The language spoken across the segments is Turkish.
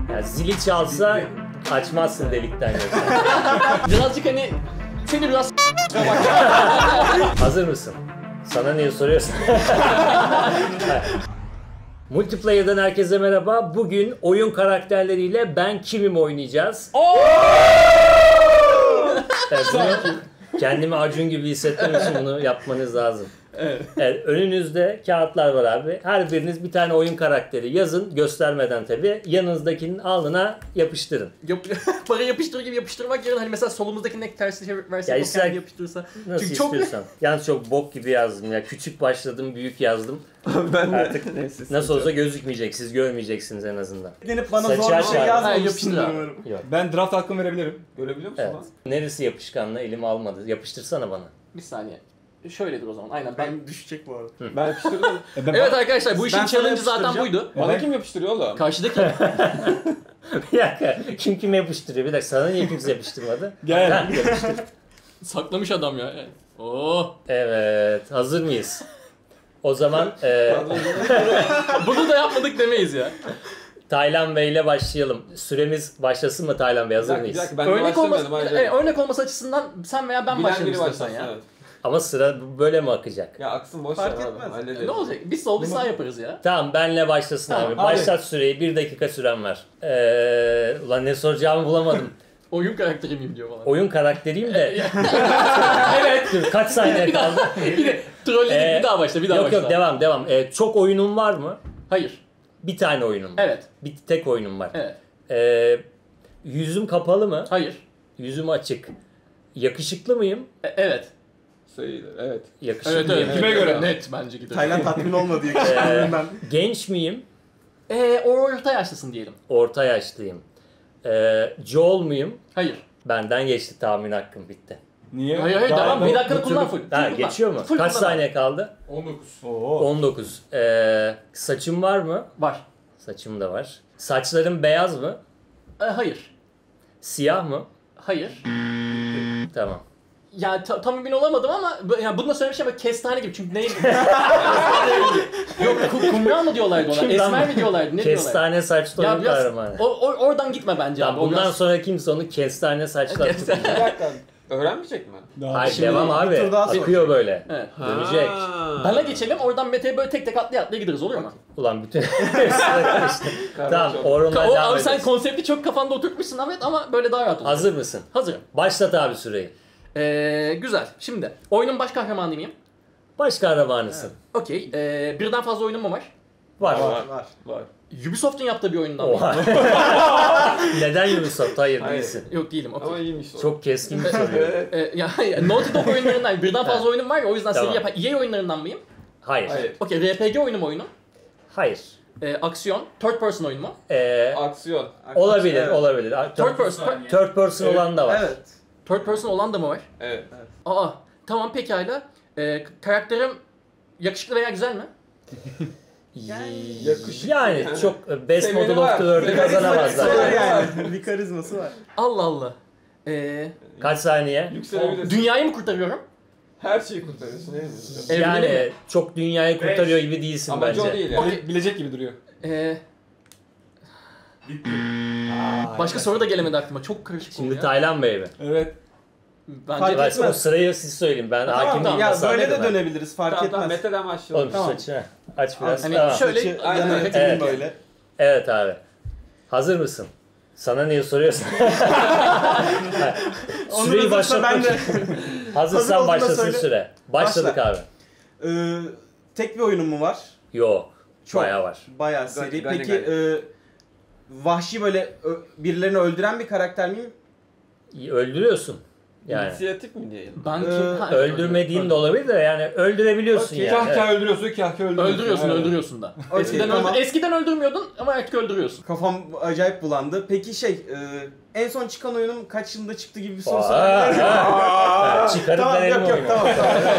Yani zili çalsa açmazsın delikten yoksa. Birazcık hani seni biraz Hazır mısın? Sana niye soruyorsun? Multiplayer'dan herkese merhaba. Bugün oyun karakterleriyle Ben Kimim oynayacağız. Evet, kendimi Acun gibi hissettiğim için bunu yapmanız lazım. Evet. Evet, önünüzde kağıtlar var abi. Her biriniz bir tane oyun karakteri yazın, göstermeden tabii. Yanınızdakinin alnına yapıştırın. Para yapıştırır gibi yapıştırmak yerine hani mesela solumuzdakinin ek tersi çevirsek Ya o kendi yapıştırırsa. Nasıl Çünkü çok istiyorsan. Yalnız çok bok gibi yazdım ya. Küçük başladım, büyük yazdım. Ben Artık neyse. nasıl olsa gözükmeyecek, siz görmeyeceksiniz en azından. Denip bana Saçı zor bir aç şey abi. yazmamışsın Ha, diyorum. Yok. Ben draft hakkımı verebilirim. Görebiliyor musun Evet. lan? Neresi yapışkanla elim almadı. Yapıştırsana bana. Bir saniye. Şöyledir o zaman. Aynen ben. Ben düşecek bu arada. Ben yapıştırdım. Evet arkadaşlar bu Ben işin sana challenge'ı zaten yapıştıracağım. buydu. Bana kim yapıştırıyor oğlum? Karşıdaki. Bir dakika. Kim kime yapıştırıyor? Bir dakika. Sana niye kimse yapıştırmadı? Gel. Ha, yapıştır. Saklamış adam ya. Oo. Evet. Hazır mıyız? O zaman Bunu da yapmadık demeyiz ya. Taylan Bey ile başlayalım. Süremiz başlasın mı Taylan Bey? Hazır Bir mıyız? dakika ben Örnek olması, başlamıyordum ayrıca. örnek olması açısından sen veya ben Bilen başlayalım biri istiyorsan başlasın ya. evet. Ama sıra böyle mi akacak? Ya aksın boş Fark ver abi. etmez. Hallederiz. Ne olacak? Biz sol biz sağ yaparız ya. Tamam benle başlasın Tamam, abi. abi. Başlat süreyi. 1 dakika süren var. Ulan ne soracağımı bulamadım. Oyun karakteri miyim diyor falan. Oyun karakteriyim de. Evet. Dur, kaç saniye kaldı? Bir de trolledik bir daha başla bir daha Yok başla. yok devam devam. Çok oyunun var mı? Hayır. Bir tane oyunum var. Evet. Bir tek oyunum var. Evet. Yüzüm kapalı mı? Hayır. Yüzüm açık. Yakışıklı mıyım? Evet. Sayılır evet. Yakışıklı Evet mıyım? evet. Kime göre? Net bence gider. Tayland tatmin olmadı yakışıklılığından. Genç miyim? Orta yaşlısın diyelim. Orta yaşlıyım. Joel muyum? Hayır. Benden geçti, tahmin hakkım bitti. Niye? Hayır hayır Daha- devam. Bir dakikada Bu kullan tur- full. Ha, Full kullan. geçiyor mu? Full Kaç kullan. saniye kaldı? 19. Oo. 19. Saçım var mı? Var. Saçım da var. Saçlarım beyaz mı? Hayır. Siyah mı? Hayır. Tamam. Ya tam emin olamadım ama ya bunu da söylemiş şey böyle kestane gibi çünkü neydi? Yok kumral mı diyorlardı ona? Kim lan Esmer bu? mi diyorlardı? Ne diyorlardı? Kestane saçlı Ya oyun biraz kahramanı. oradan gitme bence Tamam, abi. O bundan biraz- sonra kimse onu kestane saçlı Kestane. tutmayacak. Bir dakika. Öğrenmeyecek mi? Hayır Şimdi devam bir abi. tur daha Akıyor böyle. Evet. Dönecek. Bana geçelim oradan Mete'ye böyle tek tek atlaya gideriz olur mu? Ulan bütün... Tamam Orhun'la O, devam abi sen ederiz. konsepti çok kafanda oturtmuşsun evet ama böyle daha rahat olur. Hazır mısın? Hazırım. Başlat abi süreyi. Güzel. Şimdi oyunun baş kahramanı mıyım? Baş kahramanısın. Okey. Birden fazla oyunum mu var? Var. Var. Var. Ubisoft'un yaptığı bir oyundan mı? Oha. Neden Ubisoft? Hayır, Hayır. değilsin. Yok değilim. Okey. Ama iyiymiş o. Çok keskin bir soru. Ya Naughty Dog oyunlarından birden fazla oyunum var ya o yüzden Tamam. seri yapan EA oyunlarından mıyım? Hayır. Hayır. Okey RPG oyunu mu oyunu? Hayır. Aksiyon, third person oyun mu? Aksiyon. Olabilir, Evet. olabilir. Third person, Third person Evet. olan da var. Evet. third person olan da mı var? Evet. Aa, tamam pekala. Karakterim yakışıklı veya güzel mi? Yakışıklı. Yani çok Best Seveni Model of var. the World'u kazanamaz Var zaten. yani. Bir karizması var. Allah Allah. Kaç saniye? Yükselebilirsin. Dünyayı mı kurtarıyorum? Her şeyi kurtarıyorsun. Ne diyorsun? Evreni Yani mi? çok dünyayı kurtarıyor gibi değilsin Amacı bence. o değil yani. Okey. Bilecek gibi duruyor. Başka soru da gelemedi aklıma. Çok karışık Şimdi ya. Taylan Bey mi? Evet. Bence Fark Evet, o etmez. sırayı siz söyleyin. Ben hakim değilim. Ya nasıl böyle de anladım ben? dönebiliriz fark Tamam tamam etmez. Mete'den başlayalım. Oğlum Tamam. saçını aç biraz. Hani Tamam. şöyle Saçı aynen yana öyle. getirin Evet. böyle. Evet abi. Hazır mısın? Sana niye soruyorsun? Onu Süreyi hazırsa ben başlatmak de. için. Hazır Hazırsan olduğunda başlasın söyle. süre. Başladık Başla. abi. Tek bir oyunum mu var? Yok. Çok. Bayağı var. Bayağı seri. Gani, Peki vahşi böyle birilerini öldüren bir karakter miyim? Öldürüyorsun. Yani. İnisiyatif mi diyelim? Ben kim? Ha, Öldürmediğin de olabilir de yani öldürebiliyorsun Okey. yani. Kah öldürüyorsun, kah öldürüyorsun. Öldürüyorsun, Evet. öldürüyorsun da. Okey, tamam. Eskiden öldürmüyordun ama artık öldürüyorsun. Kafam acayip bulandı. Peki en son çıkan oyunum kaç yılında çıktı gibi bir soru Aa, sorabilir ha. Çıkarıp Tamam verelim yok yok oyunu. tamam.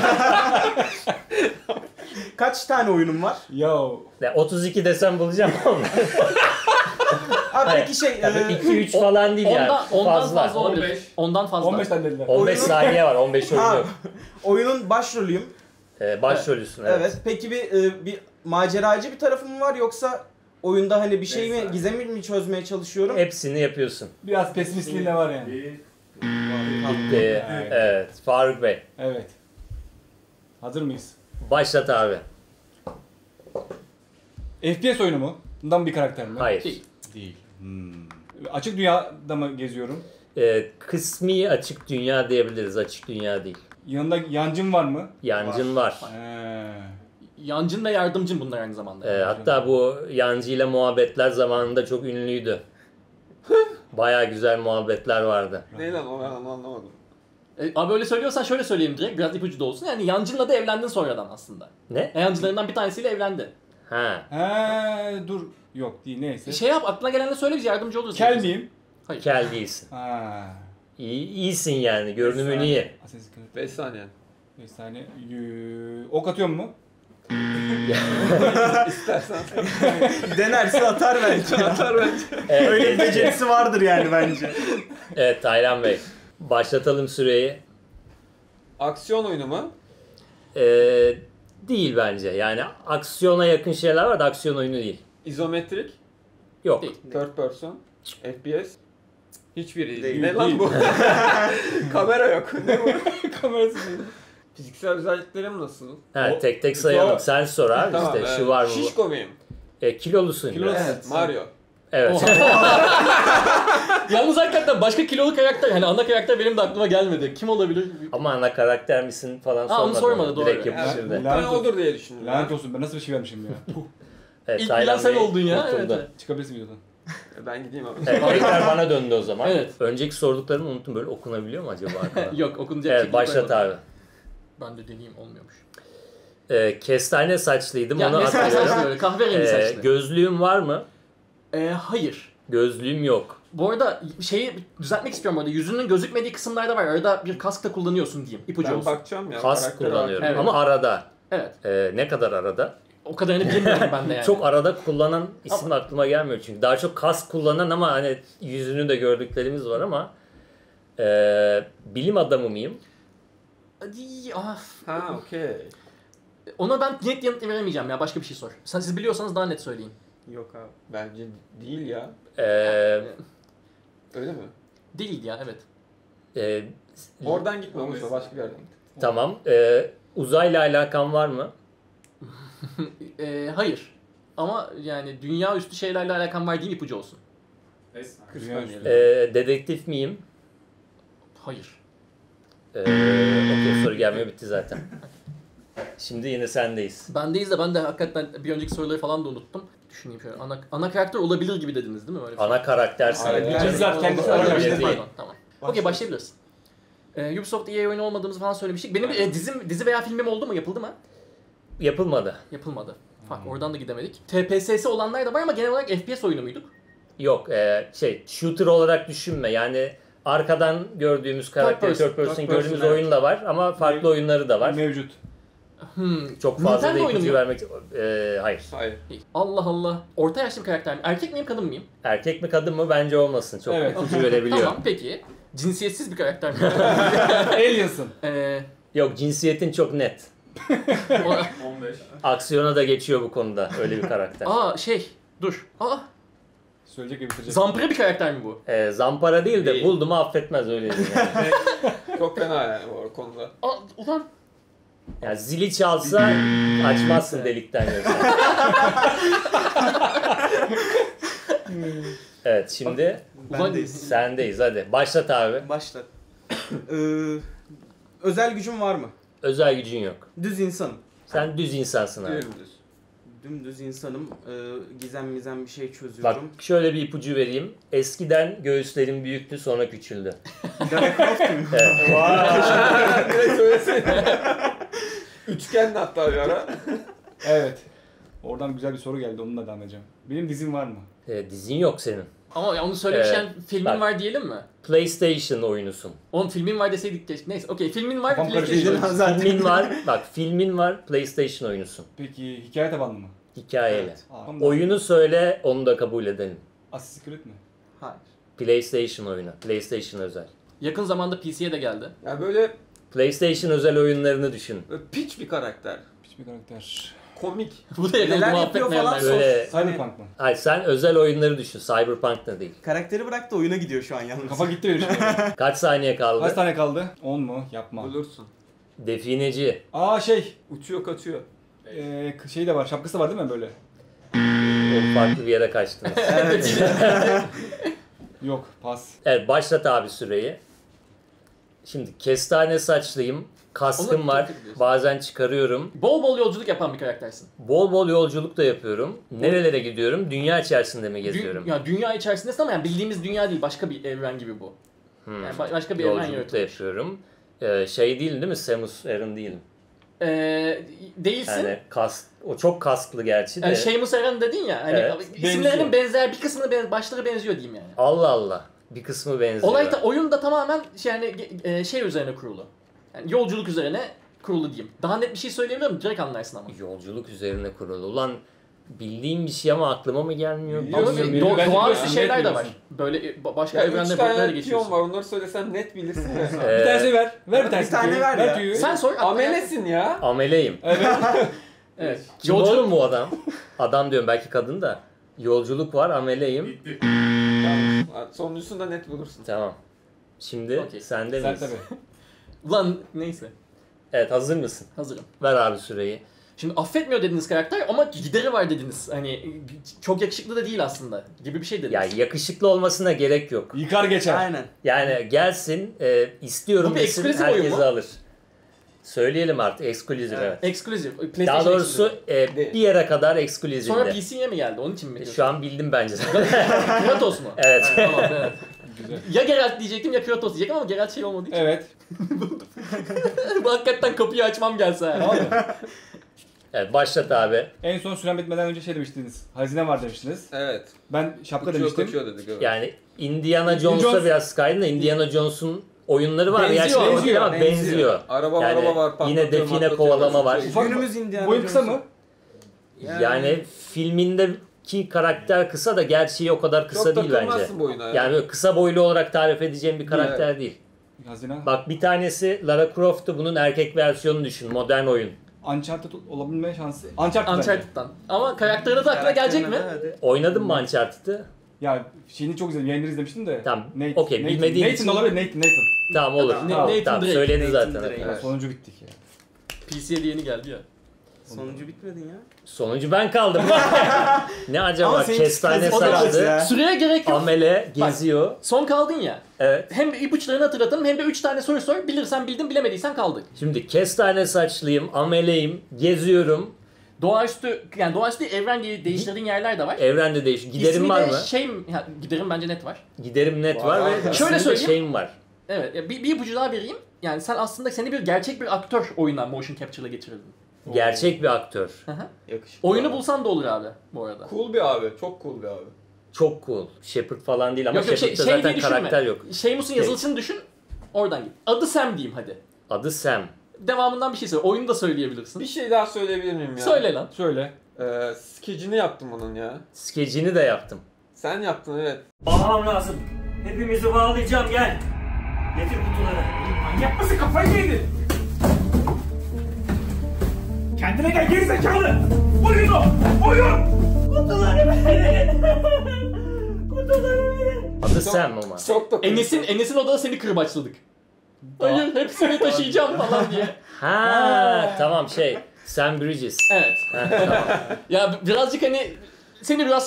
Kaç tane oyunum var? Yo. Ya 32 desem bulacağım onu. Abi Hayır. peki 2-3 falan değil yani. Ondan Fazla. fazla olabilir. 15. Ondan fazla. 15 tane dediler. 15 Oyunun- saniye var. 15 oyun ha, yok. oyunun başrolüyüm. Başrolüsün. Evet. Evet. Peki bir maceracı bir tarafım var yoksa oyunda hani bir şey mi, Neyse. gizemi mi çözmeye çalışıyorum? Hepsini yapıyorsun. Biraz pesimistliğin de var yani. Bitti. Evet. Faruk Bey. Evet. Hazır mıyız? Başlat abi. FPS oyunu mu? Bundan bir karakter mi? Hayır. Değil. Değil. Açık dünyada mı geziyorum? Kısmi açık dünya diyebiliriz. Açık dünya değil. Yanında yancım var mı? Yancın var. Yancın ve yardımcın bunlar aynı zamanda. Hatta bu Yancı ile muhabbetler zamanında çok ünlüydü. Baya güzel muhabbetler vardı. Ne lan o, ben onu anlamadım. Abi öyle söylüyorsan şöyle söyleyeyim direkt, biraz ipucu da olsun. Yani yancınla da evlendin sonradan aslında. Ne? Yancılarından bir tanesiyle evlendi. Ha. Dur. Yok değil neyse. Şey yap, aklına gelenle söyle, biz yardımcı oluruz. Kel miyim? Hayır. Kel değilsin. Ha. İyisin yani. Görünümün iyi. Assassin's Creed. 5 saniye. 5 saniye. Ok atıyor mu? İstersen. Denerse atar bence. Atar bence. Öyle bir becerisi vardır yani bence. Evet Taylan Bey. Başlatalım süreyi. Aksiyon oyunu mu? Değil bence. Yani aksiyona yakın şeyler var da aksiyon oyunu değil. İzometrik. Yok. Değil. Third person. FPS. Hiçbiri Değil, ne lan değil. bu? Kamera yok. Ne bu? Kamerası değil. Fiziksel özelliklerim nasıl? Ha, O- tek tek sayalım. o- Sen sor abi işte. Şu var mı? Şişko muyum? Kilolusun Kilolu. biraz. Evet. Mario. Evet. Yalnız hakikaten başka kilolu karakter, hani ana karakter benim de aklıma gelmedi. Kim olabilir? Ama ana karakter misin falan Ha, onu sormadı. sormadı, doğru. Direkt Evet. yapıştırdı. Lanet Ben olsun. odur diye düşündüm. Lanet olsun ben nasıl bir şey vermişim ya. Evet, İlk Taylan bilen sen Bey oldun ya. Evet, kurtuldu. evet. Çıkabilirsin videodan. Ben gideyim abi. Evet, tekrar bana döndü o zaman. Evet. Önceki sorduklarımı unuttum. Böyle okunabiliyor mu acaba arkadan? Yok, okunacak Evet şekilde başlat koymadım. abi. Ben de deneyeyim, olmuyormuş. Kestane saçlıydım Ya onu mesela saçlı hatırlıyorum. böyle, kahverengi saçlı. Gözlüğüm var mı? Hayır. Gözlüğüm yok. Bu arada şeyi düzeltmek istiyorum orada. Yüzünün gözükmediği kısımlarda var. Arada bir kask da kullanıyorsun diyeyim. İpucu Ben olsun. bakacağım ya. Kask karaktere kullanıyorum Evet. ama arada. Evet. Ne kadar arada? O kadarını bilmiyorum ben de yani. Çok arada kullanan isim aklıma gelmiyor çünkü. Daha çok kask kullanan ama hani yüzünü de gördüklerimiz var ama bilim adamı mıyım? Ha okey. Ona ben net yanıt veremeyeceğim ya. Başka bir şey sor. Siz biliyorsanız daha net söyleyin. Yok abi. Bence değil ya. Öyle mi? Değil ya, evet. E, Oradan gitme Mustafa, başka bir yerden git. tamam. Uzayla alakan var mı? Hayır. Ama yani dünya üstü şeylerle alakam var diyeyim, ipucu olsun. 5 saniye. 40 Dünya saniye. Dedektif miyim? Hayır. Okey, soru gelmiyor, bitti zaten. Şimdi yine sendeyiz. Bendeyiz de ben de hakikaten bir önceki soruları falan da unuttum. Düşüneyim şöyle. Ana karakter olabilir gibi dediniz değil mi? Öyle bir şey. Ana karaktersin. Aynen. Bizzat kendisi Öyle aramıştır. değil. Pardon, tamam. Okey, başlayabiliriz. Ubisoft EA oyunu olmadığımızı falan söylemiştik. Benim dizi veya filmim oldu mu? Yapıldı mı? Yapılmadı. Yapılmadı. Oradan da gidemedik. TPS'si olanlar da var ama genel olarak FPS oyunu muyduk? Yok, shooter olarak düşünme. Yani arkadan gördüğümüz karakter, third person Third gördüğümüz person, oyun da var ama farklı oyunları da var. Mevcut. Çok fazla da Nintendo oyunu ipucu mu? vermek... hayır. Hayır. Değil. Allah Allah. Orta yaşlı bir karakter mi? Erkek miyim, kadın mıyım? Erkek mi kadın mı bence olmasın. Çok Evet. ipucu verebiliyor. Tamam, peki. Cinsiyetsiz bir karakter mi? Aliens'ın. Yok, cinsiyetin çok net. o- 15. Aksiyona da geçiyor bu konuda öyle bir karakter. Dur. Söyleyecek ve bitirecek. Zampara bir karakter mi bu? Zampara değil de Değil. buldu mu affetmez öyle diyeyim yani. Çok fena yani bu konuda. Ulan. Yani zili çalsa açmazsın delikten yoksa. Evet, şimdi Bendeyiz. sendeyiz, hadi. Başlat abi. Başla. Özel gücüm var mı? Özel gücün yok. Düz insanım. Sen düz insansın abi. Dümdüz. Dümdüz insanım. Gizem mizem bir şey Bak çözüyorum. şöyle bir ipucu vereyim. Eskiden göğüslerim büyüktü, sonra küçüldü. Lara Croft muyum? Evet. Direkt söylesene. Üçgen hatta bir ara. Evet. Oradan güzel bir soru geldi. Onunla devam edeceğim. Benim dizim var mı? Dizin yok senin. Ama ya onu söylemişken filmin bak. var diyelim mi? PlayStation oyunusun. Oğlum filmin var deseydik keşke. Neyse, okey, filmin var, Kafam PlayStation karıştı. oyunu. Zaten. Filmin var, bak filmin var, PlayStation oyunusun. Peki hikaye tabanlı mı? Hikayeyle. Aa, Oyunu söyle, onu da kabul edelim. Assassin's Creed mi? Hayır. PlayStation oyunu, PlayStation özel. Yakın zamanda PC'ye de geldi. Yani böyle PlayStation özel oyunlarını düşün. piç bir karakter. Hiçbir karakter. komik. Bu da yakın Neler muhabbet yapıyor falan meğerler. Böyle- Cyberpunk mı? Hayır sen özel oyunları düşün. Cyberpunk da değil. Karakteri bırak da oyuna gidiyor şu an yalnız. Kafa gitti öyle düşünüyorum. Kaç saniye kaldı? Kaç tane kaldı? 10 mu? Yapma. Bulursun. Defineci. Aa şey. Uçuyor kaçıyor. Şey de var. Şapkası da var değil mi böyle? O farklı bir yere kaçtınız. Yok. Pas. Evet başlat abi süreyi. Şimdi kestane saçlıyım. Kaskım Onu var. tebrik ediyorsun. Bazen çıkarıyorum. Bol bol yolculuk yapan bir karaktersin. Bol bol yolculuk da yapıyorum. Nerelere gidiyorum? Dünya içerisinde mi geziyorum? Ya dünya içerisindesin ama yani bildiğimiz dünya değil, başka bir evren gibi bu. Yani başka bir evren Yolculuk da yaratılmış. yapıyorum. Şey değil mi? Samus Aran değilim. Değilsin. Yani o çok kasklı gerçi de. Yani Seamus Aran dedin ya, hani Evet, isimlerinin benzer bir kısmını başları benziyor diyeyim yani. Allah Allah. Bir kısmı benziyor. Olay da oyun da tamamen şey üzerine kurulu. Yani yolculuk üzerine kurulu diyeyim. Daha net bir şey söyleyebilirim, direkt anlarsın ama. Yolculuk üzerine kurulu. Ulan bildiğim bir şey ama aklıma mı gelmiyor? Yok, Bilmiyorum. yok. Bence Doğaüstü böyle şeyler de anlayabiliyorsun. var. Böyle başka Ya evrende 3 böyle tane piyon geçiyorsun. var, onları söylesen net bilirsin ya. Bir tanesi ver. Ver bir tanesi. tane ver ya. tüyü. Sen sor. Amelesin ya. Ameleyim. Evet. Kim oğlum bu adam? Adam diyorum belki kadın da. Yolculuk var ameleyim. Tamam. Sonuncusunu da net bulursun. Tamam. Şimdi Okey. sende Sen miyiz? tabii. Ulan neyse. Evet hazır mısın? Hazırım. Ver abi süreyi. Şimdi affetmiyor dediniz karakter ama gideri var dediniz. Hani çok yakışıklı da değil aslında gibi bir şey dediniz. Ya yakışıklı olmasına gerek yok. Yıkar geçer. Aynen. Yani gelsin istiyorum Bu bir desin exclusive oyun herkes mu? alır. Söyleyelim artık exclusive evet. Exclusive. PlayStation Daha doğrusu exclusive. bir yere kadar Sonra exclusive'de. PC'ye mi geldi? Onun için mi? Şu an bildim bence. Kratos mu? Evet. Tamam, evet. Güzel. Ya Geralt diyecektim ya Kratos diyecektim ama Geralt şey olmadı. Evet. Bu hakikaten kapıyı açmam gelse. ha. Tamam mı? Evet başlat abi. En son süren bitmeden önce şey demiştiniz. Hazine var demiştiniz. Evet. Ben şapka Uçuyor demiştim. kaçıyor dedik. Evet. Yani Indiana Jones'a Jones- biraz kaydın da Indiana Jones'un oyunları var. Benziyor, Gerçi oyunu değil benziyor, ama benziyor. Araba Yani var. yine patlatıyor, define matlatıyor, kovalama var. basıyor. Ufak Günümüz Indiana Boyu kısa Jones'u. mı? Yani filmindeki karakter kısa da gerçeği o kadar kısa Çok değil bence. takılmazsın boyuna ya. Yani böyle kısa boylu olarak tarif edeceğim bir karakter değil. Hazine. Bak bir tanesi Lara Croft'tu, bunun erkek versiyonunu düşün. Modern oyun. Uncharted olabilme şansı. Uncharted bence. Uncharted'dan. Ama karakterine de aklına gelecek mi? Oynadın mı Uncharted'ı? Ya şeyini çok izledim. Yayınları izlemiştim de. Tamam, Nathan, okey, Nathan, bilmediğin Nathan için- olabilir. Nathan. Tamam olur. Tamam. Tamam, Nathan tamam Drake. söyledi Nathan zaten. Drake. Evet. Sonuncu bittik ya. PC'ye de yeni geldi ya. Sonuncu bitmedin ya. Sonuncu ben kaldım. Ne acaba Ama senin kestane o da var saçlı, ya. Süreye gerek yok. amele geziyor. Son kaldın ya. Evet. Hem ipuçlarını hatırlatalım hem de 3 tane soru sor. Bilirsen bildin, bilemediysen kaldık. Şimdi kestane saçlıyım, ameleyim, geziyorum. Doğaüstü evren değiştirdiğin yerler de var. Evrende değişiyor. Giderim İsmi var de mı? giderim bence net var. Giderim net var Var. ve Şöyle isminde söyleyeyim. şeyim var. Evet, bir ipucu daha vereyim. Yani sen aslında seni gerçek bir aktör oyuna motion capture'la geçirirdin. Gerçek bir aktör. Hı hı. Yakışıklı. Oyunu bulsan da olur abi bu arada. Cool bir abi. Çok cool bir abi. Çok cool. Shepard falan değil ama Yok, yok, Shepard'da şey zaten diye düşünme. karakter yok. Seamus'un yazılışını düşün. Oradan git. Adı Sam diyeyim hadi. Adı Sam. Devamından bir şey söyle. Oyunu da söyleyebilirsin. Bir şey daha söyleyebilir miyim ya? Söyle lan. Söyle. Skecini yaptım onun ya. Skecini de yaptım. Sen yaptın evet. Bağlamam lazım. Hepimizi bağlayacağım gel. Getir kutuları. Manyak mısın kafayı yedin? Kendine gel geri zekalı. Oyun o. Oyun. Kutuları verin. Kutuları verin. Adı Sam ama. Çok da Enes'in odada seni kırbaçladık. Hayır hepsini taşıyacağım falan diye. Ha tamam Sam Bridges. Evet. Ha, tamam. Ya birazcık hani seni biraz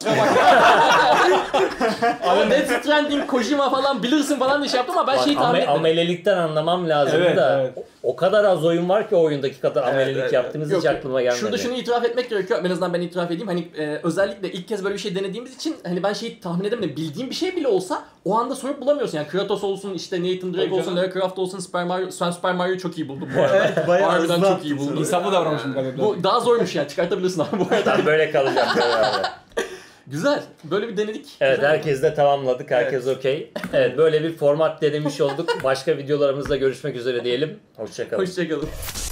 Ama Death Stranding, Kojima falan bilirsin falan diye şey yaptım ama ben Bak, şeyi tahmin etmedim. amelelikten anlamam lazım Evet, da evet. o kadar az oyun var ki o oyundaki kadar amelelik evet. yaptığımız Yok, hiç aklıma gelmedi. Şurada şunu itiraf etmek gerekiyor. En azından ben itiraf edeyim. Hani özellikle ilk kez böyle bir şey denediğimiz için hani ben şeyi tahmin edemedim. Bildiğim bir şey bile olsa o anda sorup bulamıyorsun. Yani Kratos olsun, işte Nathan Drake Tabii olsun, canım. Lara Croft olsun, sen Super Mario'yu çok iyi buldun bu arada. Evet, bayağı Harbiden hızlı çok iyi attın buldun. İnsaflı davranmışım galiba. Bu daha zormuş yani. Çıkartabilirsin abi bu arada. Ben böyle kalacağım. Böyle abi. Güzel. Böyle bir denedik. Evet Güzel. herkes de tamamladık. Herkes okey. Evet böyle bir format denemiş olduk. Başka videolarımızda görüşmek üzere diyelim. Hoşça kalın. Hoşçakalın.